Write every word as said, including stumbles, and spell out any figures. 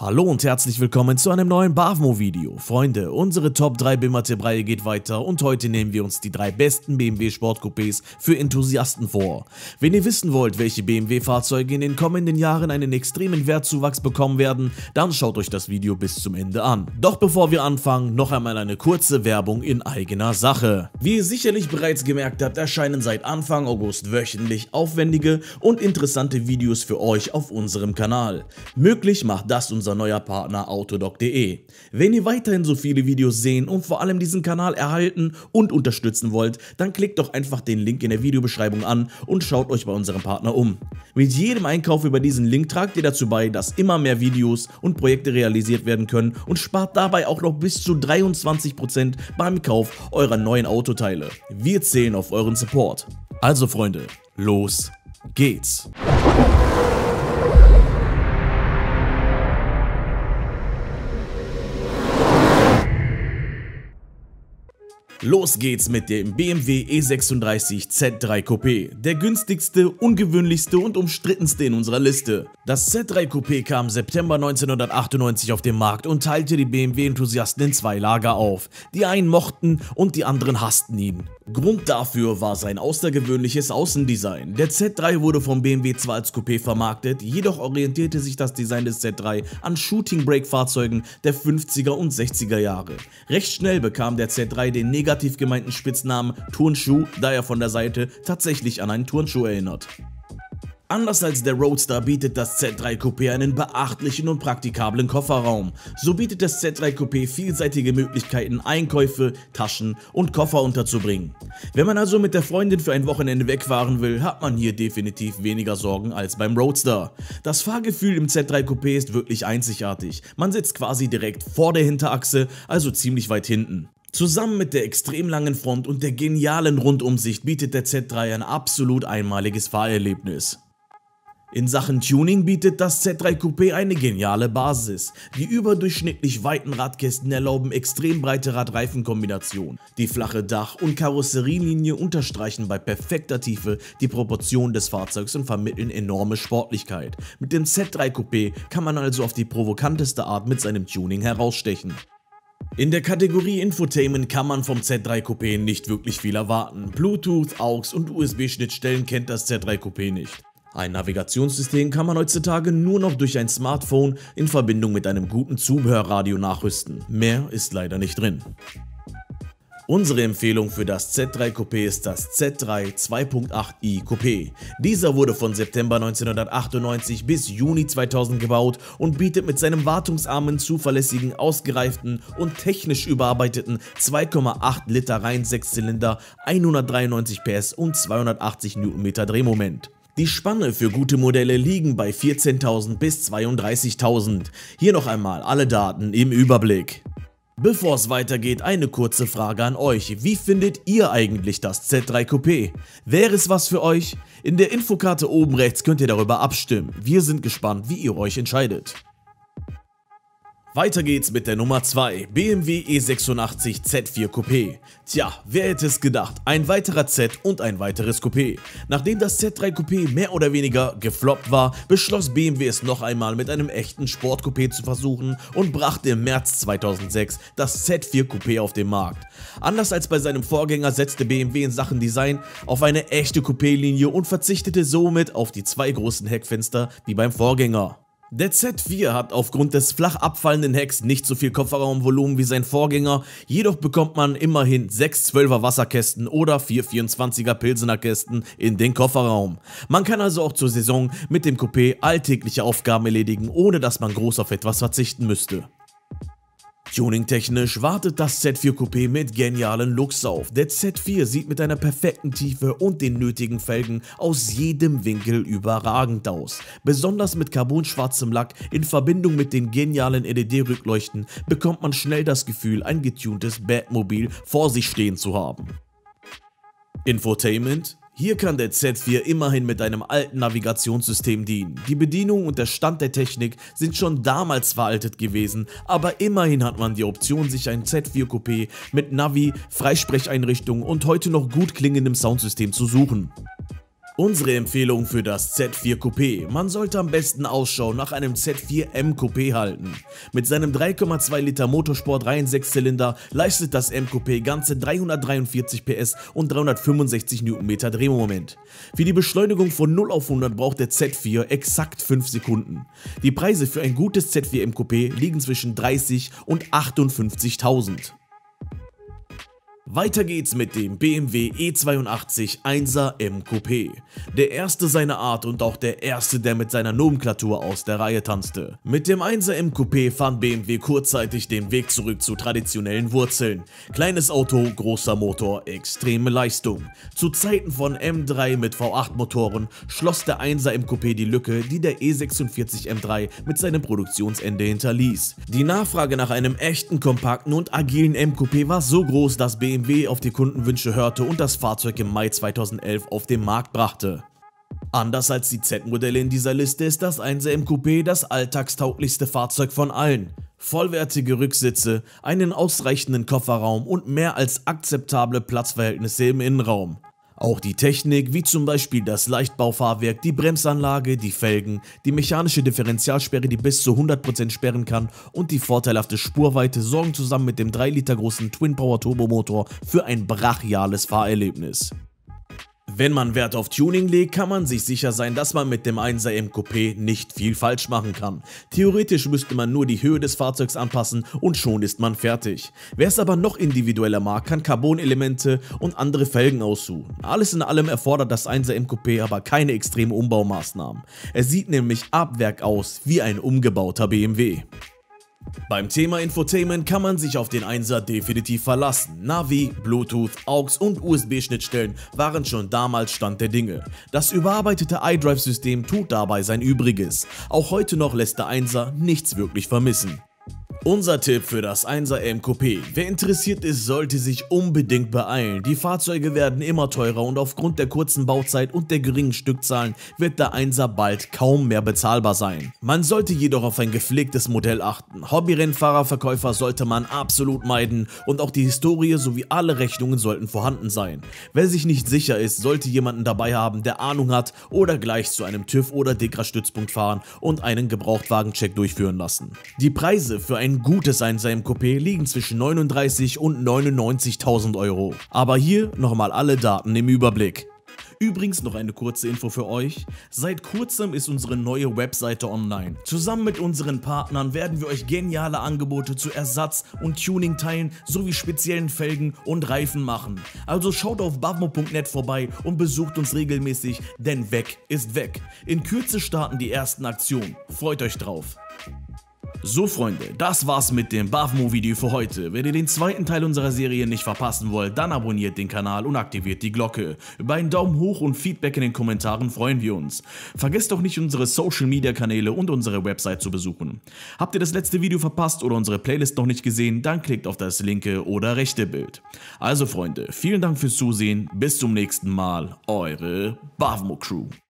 Hallo und herzlich willkommen zu einem neuen Bavmo-Video. Freunde, unsere Top drei B M W-Reihe geht weiter und heute nehmen wir uns die drei besten B M W-Sportcoupés für Enthusiasten vor. Wenn ihr wissen wollt, welche B M W-Fahrzeuge in den kommenden Jahren einen extremen Wertzuwachs bekommen werden, dann schaut euch das Video bis zum Ende an. Doch bevor wir anfangen, noch einmal eine kurze Werbung in eigener Sache. Wie ihr sicherlich bereits gemerkt habt, erscheinen seit Anfang August wöchentlich aufwendige und interessante Videos für euch auf unserem Kanal. Möglich macht das unser unser neuer Partner Autodoc punkt de. Wenn ihr weiterhin so viele Videos sehen und vor allem diesen Kanal erhalten und unterstützen wollt, dann klickt doch einfach den Link in der Videobeschreibung an und schaut euch bei unserem Partner um. Mit jedem Einkauf über diesen Link tragt ihr dazu bei, dass immer mehr Videos und Projekte realisiert werden können und spart dabei auch noch bis zu dreiundzwanzig Prozent beim Kauf eurer neuen Autoteile. Wir zählen auf euren Support. Also Freunde, los geht's! Los geht's mit dem B M W E sechsunddreißig Z drei Coupé, der günstigste, ungewöhnlichste und umstrittenste in unserer Liste. Das Z drei Coupé kam September neunzehnhundertachtundneunzig auf den Markt und teilte die B M W-Enthusiasten in zwei Lager auf. Die einen mochten und die anderen hassten ihn. Grund dafür war sein außergewöhnliches Außendesign. Der Z drei wurde vom B M W zwar als Coupé vermarktet, jedoch orientierte sich das Design des Z drei an Shooting-Brake-Fahrzeugen der fünfziger und sechziger Jahre. Recht schnell bekam der Z drei den negativ gemeinten Spitznamen Turnschuh, da er von der Seite tatsächlich an einen Turnschuh erinnert. Anders als der Roadster bietet das Z drei Coupé einen beachtlichen und praktikablen Kofferraum. So bietet das Z drei Coupé vielseitige Möglichkeiten, Einkäufe, Taschen und Koffer unterzubringen. Wenn man also mit der Freundin für ein Wochenende wegfahren will, hat man hier definitiv weniger Sorgen als beim Roadster. Das Fahrgefühl im Z drei Coupé ist wirklich einzigartig. Man sitzt quasi direkt vor der Hinterachse, also ziemlich weit hinten. Zusammen mit der extrem langen Front und der genialen Rundumsicht bietet der Z drei ein absolut einmaliges Fahrerlebnis. In Sachen Tuning bietet das Z drei Coupé eine geniale Basis. Die überdurchschnittlich weiten Radkästen erlauben extrem breite Radreifenkombinationen. Die flache Dach- und Karosserielinie unterstreichen bei perfekter Tiefe die Proportionen des Fahrzeugs und vermitteln enorme Sportlichkeit. Mit dem Z drei Coupé kann man also auf die provokanteste Art mit seinem Tuning herausstechen. In der Kategorie Infotainment kann man vom Z drei Coupé nicht wirklich viel erwarten. Bluetooth, A U X und U S B-Schnittstellen kennt das Z drei Coupé nicht. Ein Navigationssystem kann man heutzutage nur noch durch ein Smartphone in Verbindung mit einem guten Zubehörradio nachrüsten. Mehr ist leider nicht drin. Unsere Empfehlung für das Z drei Coupé ist das Z drei zwei Punkt acht i Coupé. Dieser wurde von September neunzehnhundertachtundneunzig bis Juni zweitausend gebaut und bietet mit seinem wartungsarmen, zuverlässigen, ausgereiften und technisch überarbeiteten zwei Komma acht Liter Reihensechszylinder, hundertdreiundneunzig P S und zweihundertachtzig Newtonmeter Drehmoment. Die Spanne für gute Modelle liegen bei vierzehntausend bis zweiunddreißigtausend. Hier noch einmal alle Daten im Überblick. Bevor es weitergeht, eine kurze Frage an euch. Wie findet ihr eigentlich das Z drei Coupé? Wäre es was für euch? In der Infokarte oben rechts könnt ihr darüber abstimmen. Wir sind gespannt, wie ihr euch entscheidet. Weiter geht's mit der Nummer zwei, B M W E sechsundachtzig Z vier Coupé. Tja, wer hätte es gedacht, ein weiterer Z und ein weiteres Coupé. Nachdem das Z drei Coupé mehr oder weniger gefloppt war, beschloss B M W es noch einmal mit einem echten Sportcoupé zu versuchen und brachte im März zweitausendsechs das Z vier Coupé auf den Markt. Anders als bei seinem Vorgänger setzte B M W in Sachen Design auf eine echte Coupé-Linie und verzichtete somit auf die zwei großen Heckfenster wie beim Vorgänger. Der Z vier hat aufgrund des flach abfallenden Hecks nicht so viel Kofferraumvolumen wie sein Vorgänger, jedoch bekommt man immerhin sechs zwölfer Wasserkästen oder vier vierundzwanziger Pilsener Kästen in den Kofferraum. Man kann also auch zur Saison mit dem Coupé alltägliche Aufgaben erledigen, ohne dass man groß auf etwas verzichten müsste. Tuning-technisch wartet das Z vier Coupé mit genialen Looks auf. Der Z vier sieht mit einer perfekten Tiefe und den nötigen Felgen aus jedem Winkel überragend aus. Besonders mit carbonschwarzem Lack in Verbindung mit den genialen L E D-Rückleuchten bekommt man schnell das Gefühl, ein getuntes Batmobil vor sich stehen zu haben. Infotainment. Hier kann der Z vier immerhin mit einem alten Navigationssystem dienen. Die Bedienung und der Stand der Technik sind schon damals veraltet gewesen, aber immerhin hat man die Option, sich ein Z vier Coupé mit Navi, Freisprecheinrichtung und heute noch gut klingendem Soundsystem zu suchen. Unsere Empfehlung für das Z vier Coupé: Man sollte am besten Ausschau nach einem Z vier M Coupé halten. Mit seinem drei Komma zwei Liter Motorsport Reihen-Sechszylinder leistet das M Coupé ganze dreihundertdreiundvierzig P S und dreihundertfünfundsechzig Newtonmeter Drehmoment. Für die Beschleunigung von null auf hundert braucht der Z vier exakt fünf Sekunden. Die Preise für ein gutes Z vier M Coupé liegen zwischen dreißig und achtundfünfzigtausend. Weiter geht's mit dem B M W E zweiundachtzig Einser M Coupé. Der erste seiner Art und auch der erste, der mit seiner Nomenklatur aus der Reihe tanzte. Mit dem Einser M Coupé fand B M W kurzzeitig den Weg zurück zu traditionellen Wurzeln. Kleines Auto, großer Motor, extreme Leistung. Zu Zeiten von M drei mit V acht Motoren schloss der Einser M Coupé die Lücke, die der E sechsundvierzig M drei mit seinem Produktionsende hinterließ. Die Nachfrage nach einem echten, kompakten und agilen M Coupé war so groß, dass B M W auf die Kundenwünsche hörte und das Fahrzeug im Mai zweitausendelf auf den Markt brachte. Anders als die Z-Modelle in dieser Liste ist das Einser M Coupé das alltagstauglichste Fahrzeug von allen. Vollwertige Rücksitze, einen ausreichenden Kofferraum und mehr als akzeptable Platzverhältnisse im Innenraum. Auch die Technik, wie zum Beispiel das Leichtbaufahrwerk, die Bremsanlage, die Felgen, die mechanische Differentialsperre, die bis zu hundert Prozent sperren kann, und die vorteilhafte Spurweite sorgen zusammen mit dem drei Liter großen Twin-Power-Turbomotor für ein brachiales Fahrerlebnis. Wenn man Wert auf Tuning legt, kann man sich sicher sein, dass man mit dem Einser M Coupé nicht viel falsch machen kann. Theoretisch müsste man nur die Höhe des Fahrzeugs anpassen und schon ist man fertig. Wer es aber noch individueller mag, kann Carbon-Elemente und andere Felgen aussuchen. Alles in allem erfordert das Einser M Coupé aber keine extremen Umbaumaßnahmen. Es sieht nämlich ab Werk aus wie ein umgebauter B M W. Beim Thema Infotainment kann man sich auf den Einser definitiv verlassen. Navi, Bluetooth, A U X und U S B-Schnittstellen waren schon damals Stand der Dinge. Das überarbeitete iDrive-System tut dabei sein Übriges. Auch heute noch lässt der Einser nichts wirklich vermissen. Unser Tipp für das Einser M Coupé: Wer interessiert ist, sollte sich unbedingt beeilen. Die Fahrzeuge werden immer teurer und aufgrund der kurzen Bauzeit und der geringen Stückzahlen wird der Einser bald kaum mehr bezahlbar sein. Man sollte jedoch auf ein gepflegtes Modell achten. Hobby-Rennfahrerverkäufer sollte man absolut meiden und auch die Historie sowie alle Rechnungen sollten vorhanden sein. Wer sich nicht sicher ist, sollte jemanden dabei haben, der Ahnung hat, oder gleich zu einem TÜV oder DEKRA-Stützpunkt fahren und einen Gebrauchtwagencheck durchführen lassen. Die Preise für ein Ein gutes Einser M Coupé liegen zwischen neununddreißig und neunundneunzigtausend Euro. Aber hier nochmal alle Daten im Überblick. Übrigens noch eine kurze Info für euch: Seit kurzem ist unsere neue Webseite online. Zusammen mit unseren Partnern werden wir euch geniale Angebote zu Ersatz- und Tuning-Teilen sowie speziellen Felgen und Reifen machen. Also schaut auf bavmo punkt net vorbei und besucht uns regelmäßig, denn weg ist weg. In Kürze starten die ersten Aktionen. Freut euch drauf. So Freunde, das war's mit dem Bavmo-Video für heute. Wenn ihr den zweiten Teil unserer Serie nicht verpassen wollt, dann abonniert den Kanal und aktiviert die Glocke. Über einen Daumen hoch und Feedback in den Kommentaren freuen wir uns. Vergesst auch nicht, unsere Social-Media-Kanäle und unsere Website zu besuchen. Habt ihr das letzte Video verpasst oder unsere Playlist noch nicht gesehen, dann klickt auf das linke oder rechte Bild. Also Freunde, vielen Dank fürs Zusehen, bis zum nächsten Mal, eure Bavmo Crew.